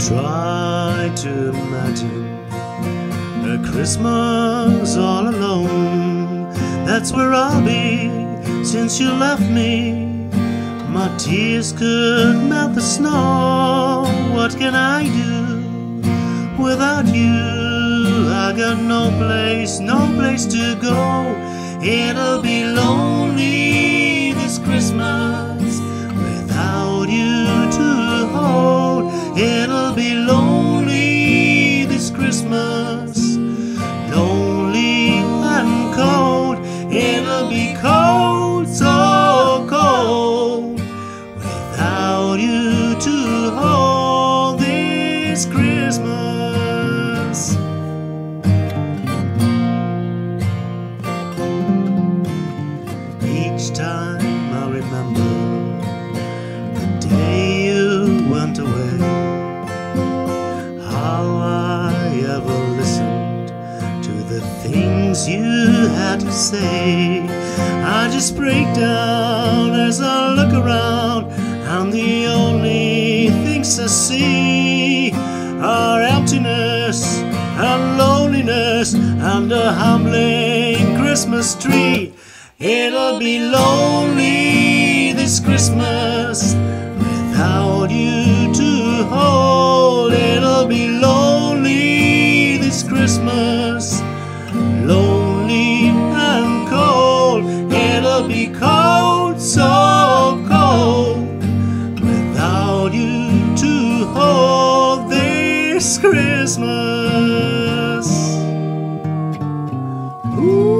Try to imagine a Christmas all alone. That's where I'll be since you left me. My tears could melt the snow. What can I do without you? I got no place to go. It'll be lonely this Christmas without you to hold. It'll be lonely this Christmas, lonely and cold. It'll be cold, so cold, without you to hold this Christmas. Each time I remember the day you went away, how I ever listened to the things you had to say. I just break down as I look around, and the only things I see are emptiness and loneliness and a humbling Christmas tree. It'll be lonely this Christmas without you to hold. It'll be lonely this Christmas, lonely and cold. It'll be cold, so cold, without you to hold this Christmas. Ooh.